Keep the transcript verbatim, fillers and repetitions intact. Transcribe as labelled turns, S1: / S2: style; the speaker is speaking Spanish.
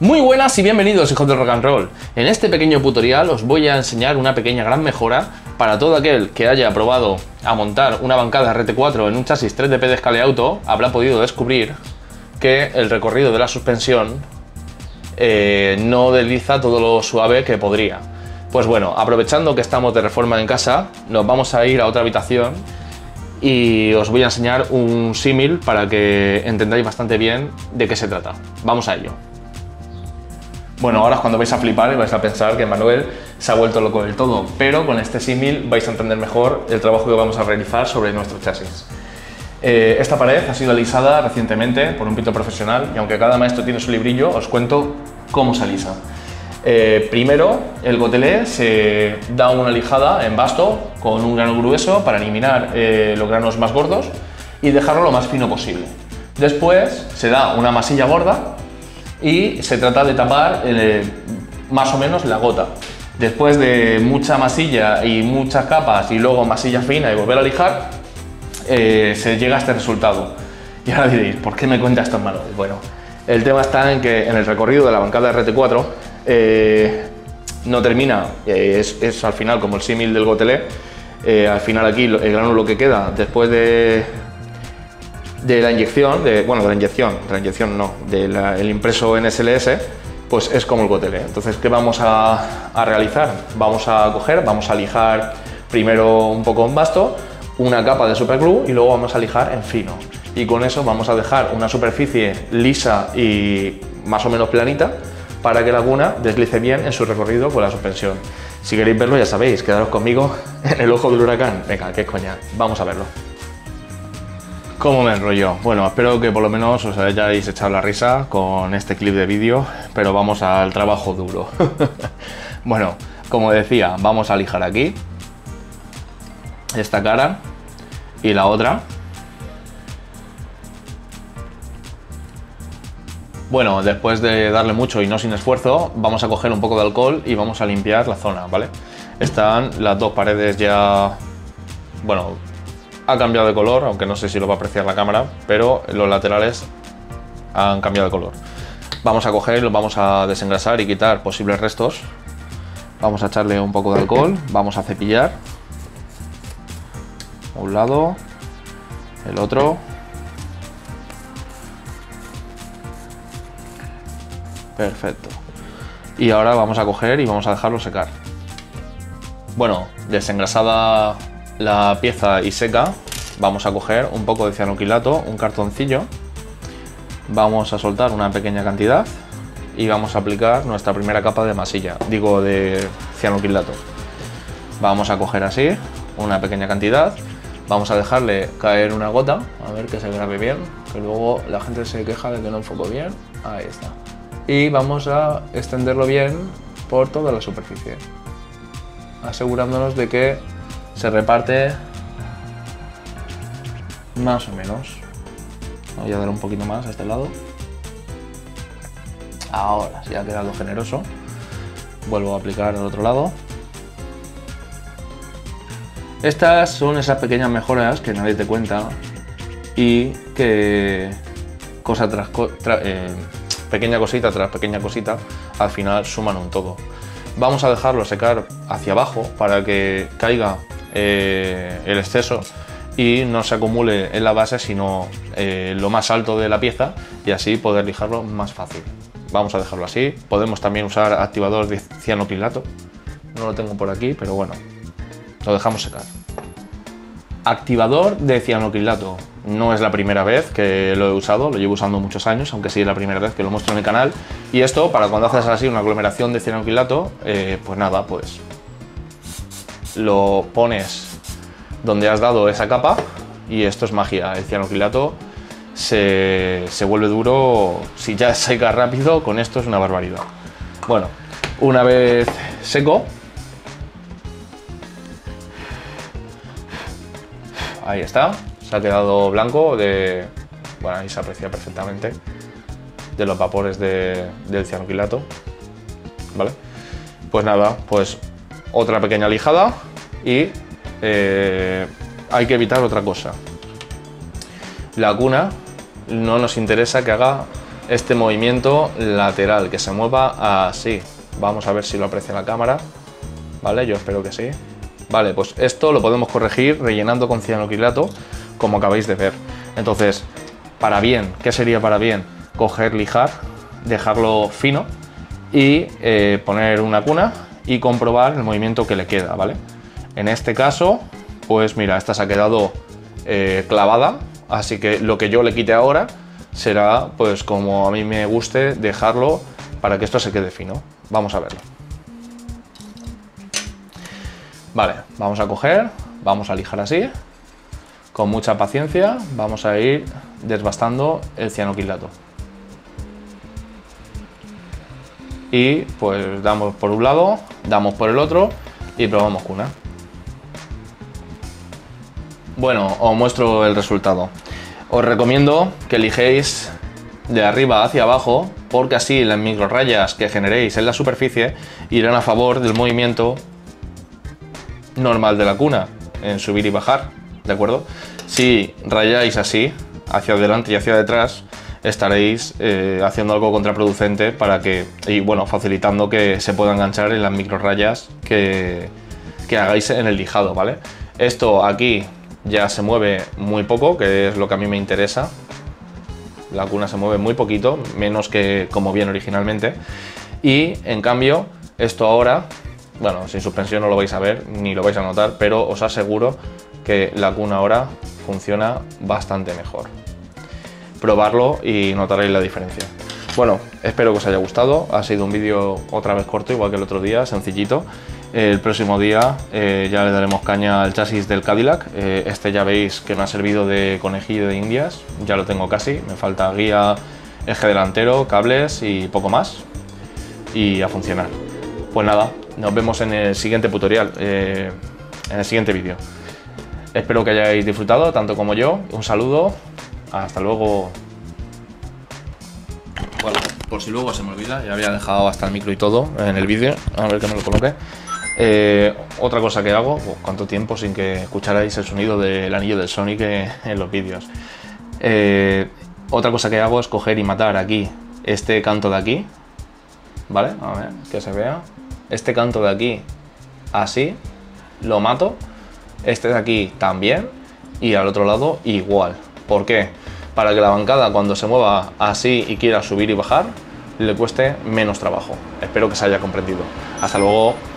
S1: Muy buenas y bienvenidos, hijos del rock and roll. En este pequeño tutorial os voy a enseñar una pequeña gran mejora para todo aquel que haya probado a montar una bancada R T cuatro en un chasis tres D P de Scaleauto. Habrá podido descubrir que el recorrido de la suspensión eh, no desliza todo lo suave que podría. Pues bueno, aprovechando que estamos de reforma en casa, nos vamos a ir a otra habitación y os voy a enseñar un símil para que entendáis bastante bien de qué se trata. Vamos a ello. Bueno, ahora es cuando vais a flipar y vais a pensar que Manuel se ha vuelto loco del todo, pero con este símil vais a entender mejor el trabajo que vamos a realizar sobre nuestro chasis. Eh, esta pared ha sido alisada recientemente por un pintor profesional y aunque cada maestro tiene su librillo, os cuento cómo se alisa. Eh, primero, el gotelé se da una lijada en basto con un grano grueso para eliminar eh, los granos más gordos y dejarlo lo más fino posible. Después se da una masilla gorda y se trata de tapar eh, más o menos la gota. Después de mucha masilla y muchas capas y luego masilla fina y volver a lijar, eh, se llega a este resultado. Y ahora diréis, ¿por qué me cuenta esto, Manuel? Bueno, el tema está en que en el recorrido de la bancada R T cuatro eh, no termina, eh, es, es al final como el símil del gotelé. Eh, al final aquí el granulo que queda después de de la inyección, de, bueno, de la inyección, de la inyección no, del impreso en S L S, pues es como el gotelé. Entonces, ¿qué vamos a, a realizar? Vamos a coger, vamos a lijar primero un poco en basto, una capa de superglue y luego vamos a lijar en fino. Y con eso vamos a dejar una superficie lisa y más o menos planita para que la cuna deslice bien en su recorrido con la suspensión. Si queréis verlo, ya sabéis, quedaros conmigo en el ojo del huracán. Venga, qué coña, vamos a verlo. ¿Cómo me enrollo? Bueno, espero que por lo menos os hayáis echado la risa con este clip de vídeo, pero vamos al trabajo duro. Bueno, como decía, vamos a lijar aquí esta cara y la otra. Bueno, después de darle mucho y no sin esfuerzo, vamos a coger un poco de alcohol y vamos a limpiar la zona, ¿vale? Están las dos paredes ya, bueno, ha cambiado de color, aunque no sé si lo va a apreciar la cámara, pero los laterales han cambiado de color. Vamos a coger, los vamos a desengrasar y quitar posibles restos. Vamos a echarle un poco de alcohol, vamos a cepillar. Un lado, el otro. Perfecto. Y ahora vamos a coger y vamos a dejarlo secar. Bueno, desengrasada la pieza y seca, vamos a coger un poco de cianoquilato, un cartoncillo, vamos a soltar una pequeña cantidad y vamos a aplicar nuestra primera capa de masilla, digo de cianoquilato. Vamos a coger así una pequeña cantidad, vamos a dejarle caer una gota, a ver que se grabe bien, que luego la gente se queja de que no enfoco bien. Ahí está. Y vamos a extenderlo bien por toda la superficie, asegurándonos de que se reparte más o menos. Voy a dar un poquito más a este lado. Ahora sí ha quedado generoso. Vuelvo a aplicar al otro lado. Estas son esas pequeñas mejoras que nadie te cuenta y que cosa tras co tra eh, pequeña cosita tras pequeña cosita al final suman un todo. Vamos a dejarlo secar hacia abajo para que caiga Eh, el exceso y no se acumule en la base, sino eh, lo más alto de la pieza, y así poder lijarlo más fácil. Vamos a dejarlo así. Podemos también usar activador de cianoquilato, no lo tengo por aquí, pero bueno, lo dejamos secar. Activador de cianoquilato, no es la primera vez que lo he usado, lo llevo usando muchos años, aunque sí es la primera vez que lo muestro en el canal. Y esto, para cuando haces así una aglomeración de cianoquilato, eh, pues nada, pues lo pones donde has dado esa capa y esto es magia. El cianoquilato se, se vuelve duro, si ya seca rápido, con esto es una barbaridad. Bueno, una vez seco, ahí está, se ha quedado blanco, de, bueno, ahí se aprecia perfectamente de los vapores de, del cianoquilato, ¿vale? Pues nada, pues otra pequeña lijada y eh, hay que evitar otra cosa. La cuna no nos interesa que haga este movimiento lateral, que se mueva así. Vamos a ver si lo aprecia la cámara. Vale, yo espero que sí. Vale, pues esto lo podemos corregir rellenando con cianocrilato, como acabáis de ver. Entonces, para bien, ¿qué sería para bien? Coger, lijar, dejarlo fino y eh, poner una cuna y comprobar el movimiento que le queda, ¿vale? En este caso, pues mira, esta se ha quedado eh, clavada, así que lo que yo le quite ahora será, pues como a mí me guste, dejarlo para que esto se quede fino. Vamos a verlo. Vale, vamos a coger, vamos a lijar así, con mucha paciencia, vamos a ir desbastando el cianocrilato. Y pues damos por un lado, damos por el otro y probamos cuna. Bueno, os muestro el resultado. Os recomiendo que lijéis de arriba hacia abajo, porque así las microrrayas que generéis en la superficie irán a favor del movimiento normal de la cuna, en subir y bajar, ¿de acuerdo? Si rayáis así, hacia adelante y hacia detrás, estaréis eh, haciendo algo contraproducente para que, y bueno, facilitando que se pueda enganchar en las microrrayas que, que hagáis en el lijado, ¿vale? Esto aquí ya se mueve muy poco, que es lo que a mí me interesa. La cuna se mueve muy poquito, menos que como viene originalmente. Y en cambio, esto ahora, bueno, sin suspensión no lo vais a ver ni lo vais a notar, pero os aseguro que la cuna ahora funciona bastante mejor. Probarlo y notaréis la diferencia. Bueno, espero que os haya gustado. Ha sido un vídeo otra vez corto, igual que el otro día, sencillito. El próximo día eh, ya le daremos caña al chasis del Cadillac. Eh, este ya veis que me ha servido de conejillo de indias. Ya lo tengo casi. Me falta guía, eje delantero, cables y poco más. Y a funcionar. Pues nada, nos vemos en el siguiente tutorial, eh, en el siguiente vídeo. Espero que hayáis disfrutado, tanto como yo. Un saludo. Hasta luego. Bueno, por si luego se me olvida, ya había dejado hasta el micro y todo en el vídeo. A ver que me lo coloque. Eh, otra cosa que hago, pues, cuánto tiempo sin que escucharais el sonido del anillo del Sonic en los vídeos. Eh, otra cosa que hago es coger y matar aquí este canto de aquí, ¿vale? A ver, que se vea. Este canto de aquí, así, lo mato. Este de aquí también. Y al otro lado igual. ¿Por qué? Para que la bancada, cuando se mueva así y quiera subir y bajar, le cueste menos trabajo. Espero que se haya comprendido. Hasta luego.